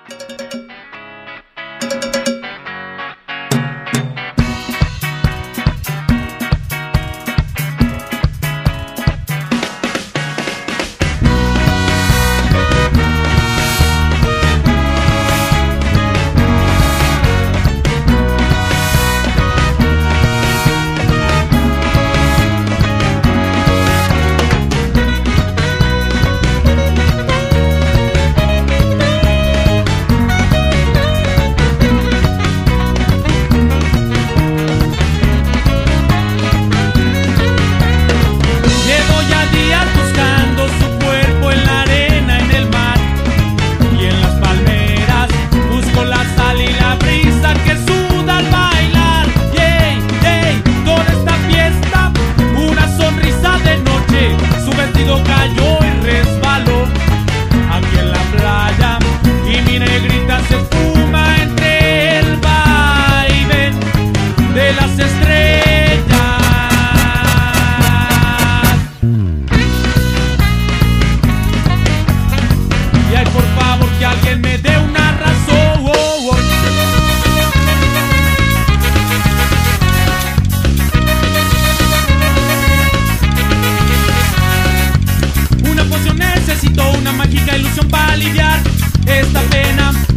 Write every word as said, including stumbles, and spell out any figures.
Cayó y resbaló aquí en la playa y mi negrita se fuma entre el vaivén de las estrellas. Y ay, por favor, que alguien me dé una razón. Oh, oh. Necesito una mágica ilusión para aliviar esta pena.